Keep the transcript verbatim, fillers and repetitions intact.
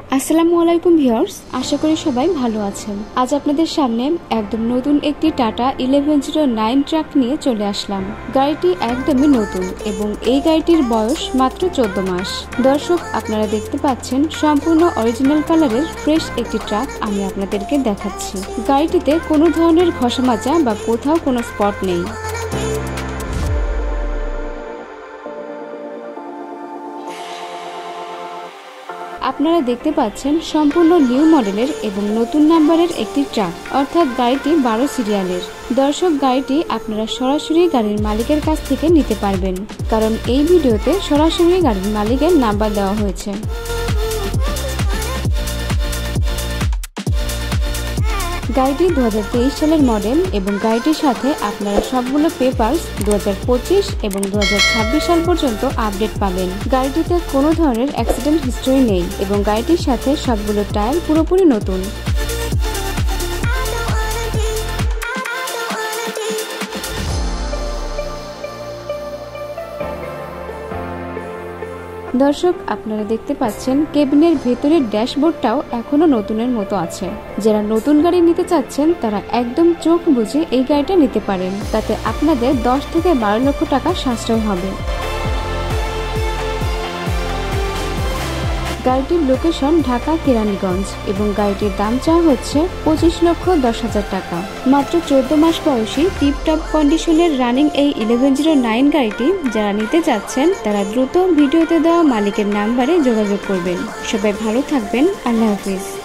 আসসালামু আলাইকুম ভিউয়ার্স, আশা করি সবাই ভালো আছেন। আজ আপনাদের সামনে একদম নতুন একটি Tata eleven zero nine truck নিয়ে চলে আসলাম। গাড়িটি একদমই নতুন এবং এই গাড়িটির বয়স মাত্র চোদ্দ মাস। দর্শক, আপনারা দেখতে পাচ্ছেন সম্পূর্ণ অরিজিনাল কালারের ফ্রেশ একটি ট্রাক আমি আপনাদেরকে দেখাচ্ছি। গাড়িটিতে কোনো ধরনের ঘষা মাজা বা কোথাও কোনো স্পট নেই। আপনারা দেখতে পাচ্ছেন সম্পূর্ণ নিউ মডেলের এবং নতুন নাম্বারের একটি ট্রাক, অর্থাৎ গাড়িটি বারো সিরিয়ালের। দর্শক, গাড়িটি আপনারা সরাসরি গাড়ির মালিকের কাছ থেকে নিতে পারবেন, কারণ এই ভিডিওতে সরাসরি গাড়ির মালিকের নাম্বার দেওয়া হয়েছে। গাড়িটি দু হাজার তেইশ সালের মডেল এবং গাড়িটির সাথে আপনারা সবগুলো পেপারস দু হাজার পঁচিশ এবং দু হাজার ছাব্বিশ সাল পর্যন্ত আপডেট পাবেন। গাড়িটিতে কোনো ধরনের অ্যাক্সিডেন্ট হিস্টরি নেই এবং গাড়িটির সাথে সবগুলো টায়ার পুরোপুরি নতুন। দর্শক, আপনারা দেখতে পাচ্ছেন কেবিনের ভেতরের ড্যাশবোর্ডটাও এখনো নতুনের মতো আছে। যারা নতুন গাড়ি নিতে চাচ্ছেন তারা একদম চোখ বুঝে এই গাড়িটা নিতে পারেন, তাতে আপনাদের দশ থেকে বারো লক্ষ টাকা সাশ্রয় হবে। গাড়িটির লোকেশন ঢাকা কেরানীগঞ্জ এবং গাড়িটির দাম চাওয়া হচ্ছে পঁচিশ লক্ষ দশ হাজার টাকা। মাত্র চোদ্দ মাস বয়সী টিপটপ কন্ডিশনের রানিং এই ইলেভেন জিরো নাইন গাড়িটি যারা নিতে চাচ্ছেন তারা দ্রুত ভিডিওতে দেওয়া মালিকের নাম্বারে যোগাযোগ করবেন। সবাই ভালো থাকবেন। আল্লাহ হাফিজ।